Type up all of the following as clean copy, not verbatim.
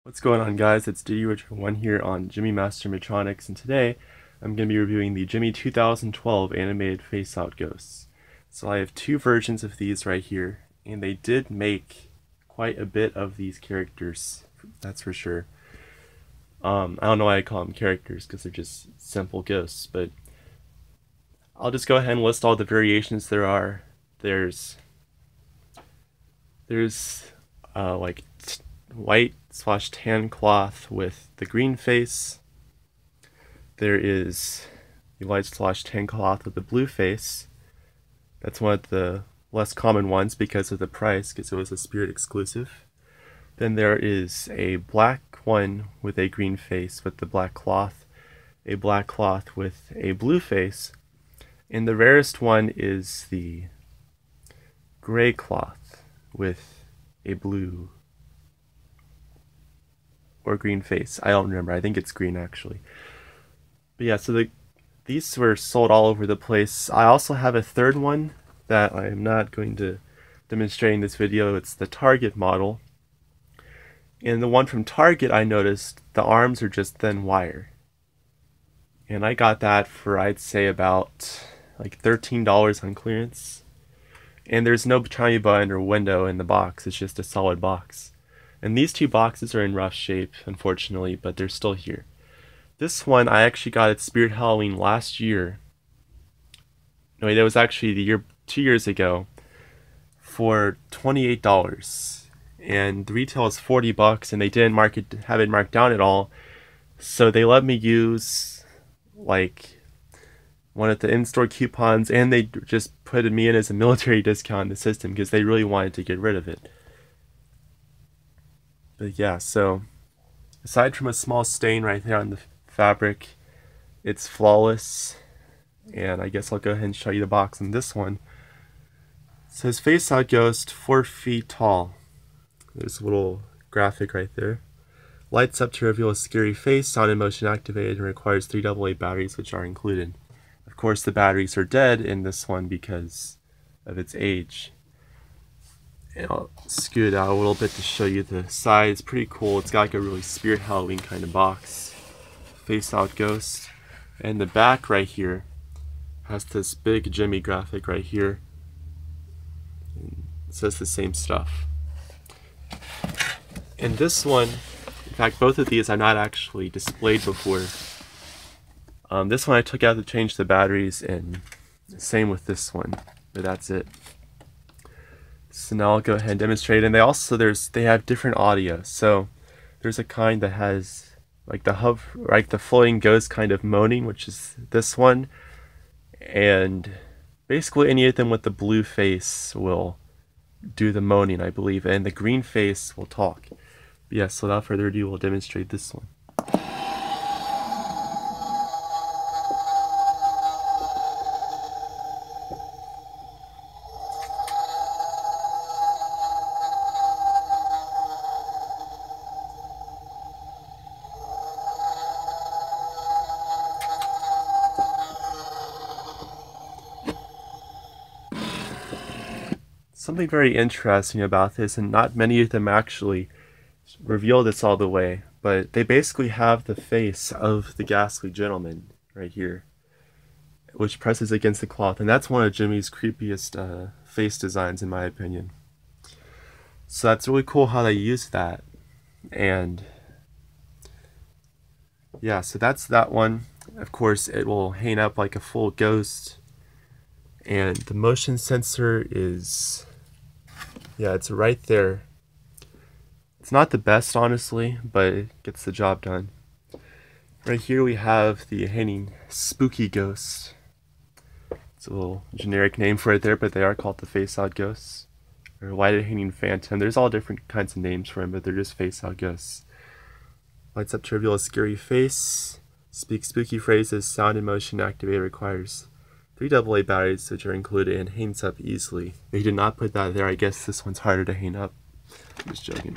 What's going on, guys? It's DD1 here on Gemmy Master Metronics, and today I'm going to be reviewing the Gemmy 2012 animated face-out ghosts. So I have two versions of these right here, and they did make quite a bit of these characters, that's for sure. I don't know why I call them characters, because they're just simple ghosts, but I'll just go ahead and list all the variations there are. There's like white/tan cloth with the green face. There is the white/tan cloth with the blue face. That's one of the less common ones because of the price, because it was a Spirit exclusive. Then there is a black one with a green face with the black cloth, a black cloth with a blue face, and the rarest one is the gray cloth with a blue or green face. I don't remember. I think it's green actually. But yeah, so these were sold all over the place. I also have a third one that I am not going to demonstrate in this video. It's the Target model. And the one from Target, I noticed the arms are just thin wire. And I got that for, I'd say, about like $13 on clearance. And there's no chimey button or window in the box. It's just a solid box. And these two boxes are in rough shape, unfortunately, but they're still here. This one I actually got at Spirit Halloween last year. No, that was actually 2 years ago, for $28. And the retail is $40, and they didn't have it marked down at all. So they let me use like one of the in-store coupons, and they just put me in as a military discount in the system because they really wanted to get rid of it. But yeah, so aside from a small stain right there on the fabric, it's flawless. And I guess I'll go ahead and show you the box on this one. It says Face Out Ghost, 4 feet tall. There's a little graphic right there. Lights up to reveal a scary face, sound and motion activated, and requires 3 AA batteries, which are included. Of course, the batteries are dead in this one because of its age. And I'll scoot it out a little bit to show you the size. Pretty cool. It's got like a really Spirit Halloween kind of box. Face Out Ghost. And the back right here has this big Gemmy graphic right here. And it says the same stuff. And this one, in fact, both of these are not actually displayed before. This one I took out to change the batteries, and same with this one, but that's it. So now I'll go ahead and demonstrate. And they have different audio. So there's a kind that has like the floating ghost kind of moaning, which is this one. And basically any of them with the blue face will do the moaning, I believe, and the green face will talk. But yeah, so without further ado, we'll demonstrate this one. Something very interesting about this, and not many of them actually reveal this all the way, but they basically have the face of the ghastly gentleman right here, which presses against the cloth, and that's one of Gemmy's creepiest face designs in my opinion. So that's really cool how they use that. And yeah, so that's that one. Of course, it will hang up like a full ghost, and the motion sensor is, yeah, it's right there. It's not the best, honestly, but it gets the job done. Right here we have the hanging spooky ghost. It's a little generic name for it there, but they are called the Face Out Ghosts. Or white hanging phantom. There's all different kinds of names for them, but they're just Face Out Ghosts. Lights up to reveal a scary face. Speak spooky phrases. Sound and motion activated. Requires 3 AA batteries, which are included, and hangs up easily. They did not put that there. I guess this one's harder to hang up. I'm just joking.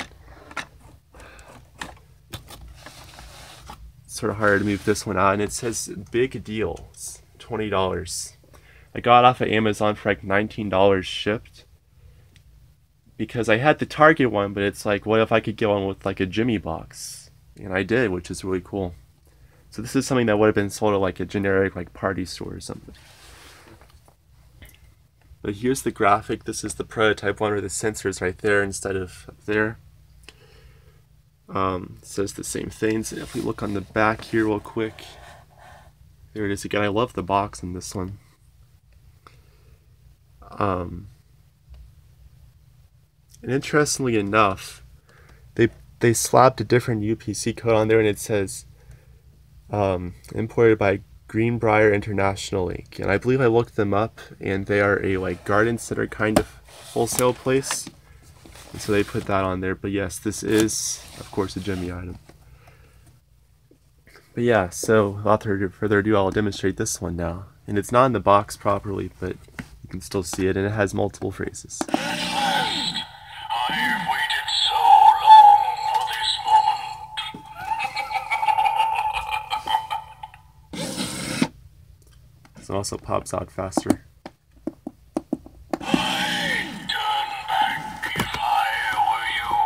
It's sort of harder to move this one out, and it says big deals, $20. I got it off of Amazon for like $19 shipped, because I had the Target one, but it's like, what if I could get one with like a Gemmy box? And I did, which is really cool. So this is something that would have been sold at like a generic like party store or something. But here's the graphic. This is the prototype one where the sensor is right there instead of up there. It says the same thing. So if we look on the back here real quick, there it is again. I love the box in this one. And interestingly enough, they slapped a different UPC code on there, and it says imported by Greenbrier International Inc. And I believe I looked them up, and they are a like garden center kind of wholesale place. And so they put that on there. But yes, this is, of course, a Gemmy item. But yeah, so without further ado, I'll demonstrate this one now. And it's not in the box properly, but you can still see it, and it has multiple phrases. At last, I have waited so long for this moment. It also pops out faster. I'd turn back if I were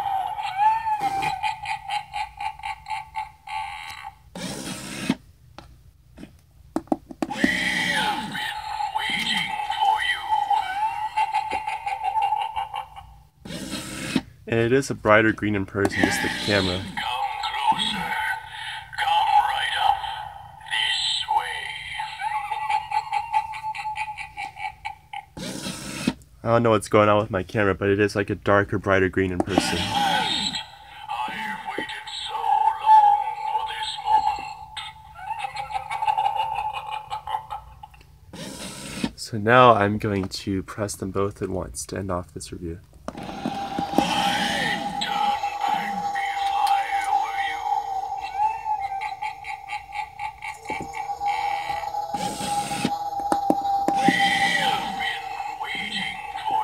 you. We have been waiting for you. And it is a brighter green in person, just the camera. Come closer. Come right up. This way. I don't know what's going on with my camera, but it is like a darker, brighter green in person. At last, I have waited so long for this moment. So now I'm going to press them both at once to end off this review. I'd turn back if I were you. We have been waiting for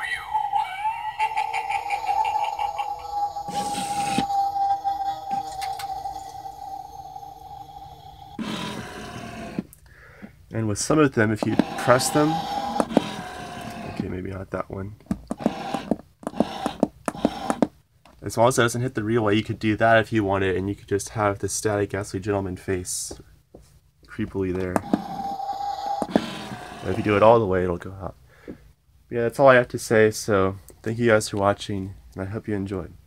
you. And with some of them, if you press them, okay, maybe not that one. As long as it doesn't hit the relay, you could do that if you wanted, and you could just have the static ghastly gentleman face creepily there. But if you do it all the way, it'll go out. Yeah, that's all I have to say, so thank you guys for watching, and I hope you enjoyed.